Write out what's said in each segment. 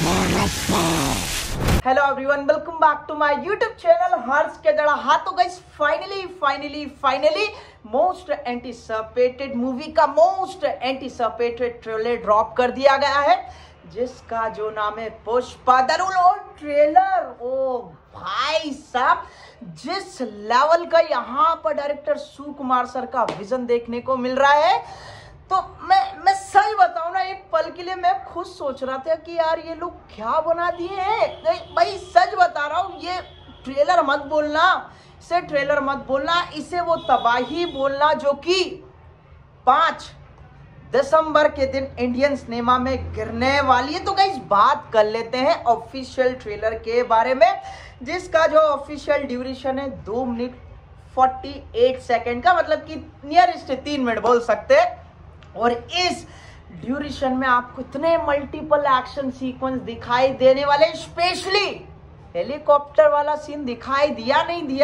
Hello everyone, welcome back to my YouTube channel Harsh के जड़ा। हाँ तो guys finally most anticipated movie का मोस्ट एंटीसिपेटेड ट्रेलर ड्रॉप कर दिया गया है, जिसका जो नाम है पुष्पा द रूल। और ट्रेलर ओ भाई साहब, जिस लेवल का यहाँ पर डायरेक्टर सुकुमार सर का विजन देखने को मिल रहा है, तो मैं सही बताऊं ना, एक पल के लिए मैं खुद सोच रहा था कि यार ये लोग क्या बना दिए हैं। भाई सच बता रहा हूँ, ये ट्रेलर मत बोलना, इसे ट्रेलर मत बोलना, इसे वो तबाही बोलना जो कि 5 दिसंबर के दिन इंडियन सिनेमा में गिरने वाली है। तो गाइस बात कर लेते हैं ऑफिशियल ट्रेलर के बारे में, जिसका जो ऑफिशियल ड्यूरेशन है 2 मिनट 48 सेकेंड का, मतलब कि नियरेस्ट 3 मिनट बोल सकते हैं। और इस ड्यूरेशन में आपको इतने मल्टीपल एक्शन सीक्वेंस दिखाई देने वाले, स्पेशली हेलीकॉप्टर वाला सीन दिखाई दिया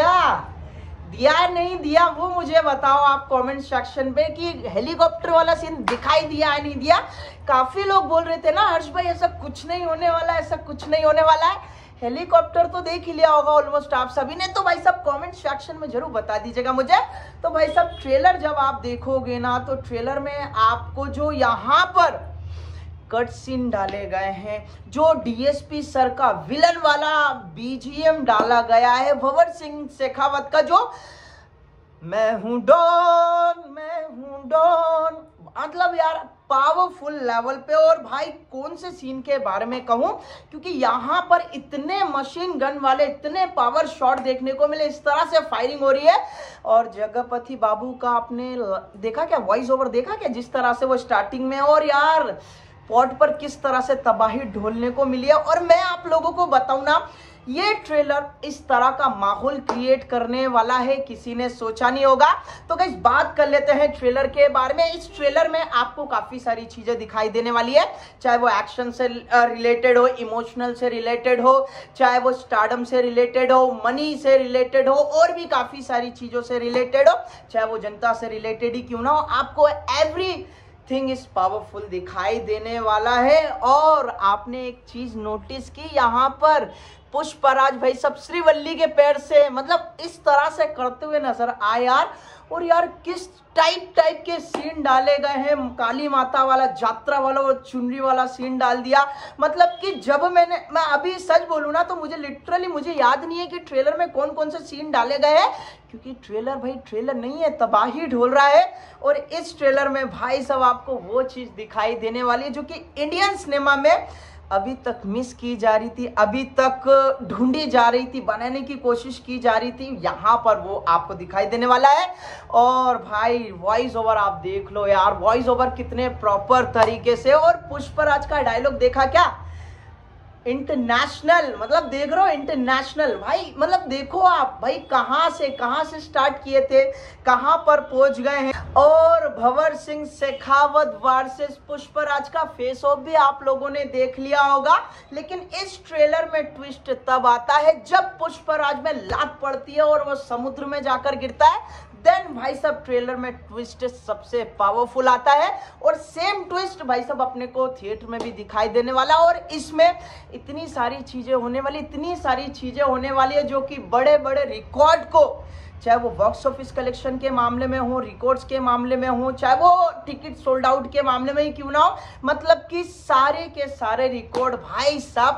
नहीं दिया वो मुझे बताओ आप कमेंट सेक्शन पे कि हेलीकॉप्टर वाला सीन दिखाई दिया नहीं दिया। काफी लोग बोल रहे थे ना, हर्ष भाई ऐसा कुछ नहीं होने वाला, ऐसा कुछ नहीं होने वाला है। हेलीकॉप्टर तो देख ही लिया होगा ऑलमोस्ट आप सभी ने, तो भाई साहब कमेंट सेक्शन में जरूर बता दीजिएगा मुझे। तो भाई साहब ट्रेलर जब आप देखोगे ना, तो ट्रेलर में आपको जो यहाँ पर कट सीन डाले गए हैं, जो डीएसपी सर का विलन वाला बीजीएम डाला गया है भंवर सिंह शेखावत का, जो मैं हूं डॉन, मतलब यार पावरफुल लेवल पे। और भाई कौन से सीन के बारे में कहूं, क्योंकि यहाँ पर इतने मशीन गन वाले इतने पावर शॉट देखने को मिले, इस तरह से फायरिंग हो रही है। और जगपति बाबू का आपने देखा क्या, वॉइस ओवर देखा क्या, जिस तरह से वो स्टार्टिंग में, और यार पॉट पर किस तरह से तबाही ढोलने को मिली है। और मैं आप लोगों को बताऊं ना, ये ट्रेलर इस तरह का माहौल क्रिएट करने वाला है, किसी ने सोचा नहीं होगा। तो गाइस बात कर लेते हैं ट्रेलर के बारे में। इस ट्रेलर में आपको काफी सारी चीजें दिखाई देने वाली है, चाहे वो एक्शन से रिलेटेड हो, इमोशनल से रिलेटेड हो, चाहे वो स्टारडम से रिलेटेड हो, मनी से रिलेटेड हो, और भी काफी सारी चीजों से रिलेटेड हो, चाहे वो जनता से रिलेटेड ही क्यों ना हो, आपको एवरीथिंग इज पावरफुल दिखाई देने वाला है। और आपने एक चीज नोटिस की, यहाँ पर पुष्पराज भाई सब श्रीवल्ली के पैर से मतलब इस तरह से करते हुए नजर आए यार। और यार किस टाइप के सीन डाले गए हैं, काली माता वाला, जात्रा वाला, वो चुनरी वाला सीन डाल दिया। मतलब कि जब मैं अभी सच बोलूं ना, तो मुझे याद नहीं है कि ट्रेलर में कौन कौन से सीन डाले गए हैं, क्योंकि ट्रेलर भाई ट्रेलर नहीं है, तबाही ढोल रहा है। और इस ट्रेलर में भाई साहब आपको वो चीज दिखाई देने वाली है जो कि इंडियन सिनेमा में अभी तक मिस की जा रही थी, अभी तक ढूंढी जा रही थी, बनाने की कोशिश की जा रही थी, यहाँ पर वो आपको दिखाई देने वाला है। और भाई वॉइस ओवर आप देख लो यार, वॉइस ओवर कितने प्रॉपर तरीके से। और पुष्पराज का डायलॉग देखा क्या, इंटरनेशनल, मतलब देख रहे हो इंटरनेशनल भाई, मतलब देखो आप भाई कहां से स्टार्ट किए थे, कहां पर पहुंच गए हैं। और भंवर सिंह शेखावत वर्सेस पुष्पराज का फेस ऑफ भी आप लोगों ने देख लिया होगा, लेकिन इस ट्रेलर में ट्विस्ट तब आता है जब पुष्पराज में लात पड़ती है और वो समुद्र में जाकर गिरता है। देन भाई साहब ट्रेलर में ट्विस्ट सबसे पावरफुल आता है, और सेम ट्विस्ट भाई साहब अपने को थिएटर में भी दिखाई देने वाला। और इसमें इतनी सारी चीजें होने वाली है जो कि बड़े रिकॉर्ड को, चाहे वो बॉक्स ऑफिस कलेक्शन के मामले में हो, रिकॉर्ड्स के मामले में हो, चाहे वो टिकट सोल्ड आउट के मामले में ही क्यों ना हो, मतलब कि सारे के सारे रिकॉर्ड भाई साहब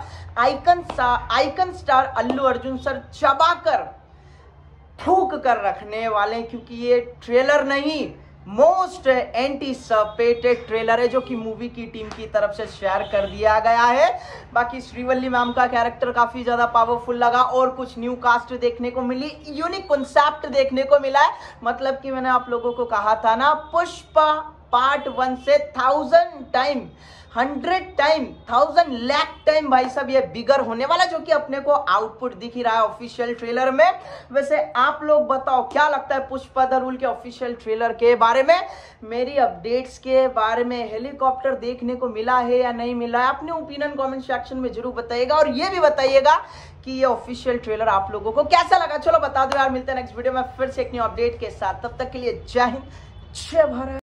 icon star Allu Arjun sir चबाकर फूक कर रखने वाले, क्योंकि ये ट्रेलर नहीं मोस्ट एंटीसिपेटेड ट्रेलर है जो कि मूवी की टीम की तरफ से शेयर कर दिया गया है। बाकी श्रीवल्ली मैम का कैरेक्टर काफी ज्यादा पावरफुल लगा, और कुछ न्यू कास्ट देखने को मिली, यूनिक कॉन्सेप्ट देखने को मिला है। मतलब कि मैंने आप लोगों को कहा था ना, पुष्पा पार्ट 1 से 1000 टाइम, 100 टाइम, 1000 लाख टाइम भाई साहब ये बिगर होने वाला, जो कि अपने को आउटपुट दिख ही रहा है ऑफिशियल ट्रेलर में। वैसे आप लोग बताओ क्या लगता है पुष्पा द रूल के ऑफिशियल ट्रेलर के बारे में, मेरी अपडेट्स के बारे में, हेलीकॉप्टर देखने को मिला है या नहीं मिला है, अपने ओपिनियन कमेंट सेक्शन में जरूर बताइएगा। और ये भी बताइएगा कि ये ऑफिशियल ट्रेलर आप लोगों को कैसा लगा, चलो बता दो यार। मिलते हैं नेक्स्ट वीडियो में फिर से एक न्यू अपडेट के साथ, तब तक के लिए जय हिंद जय भारत।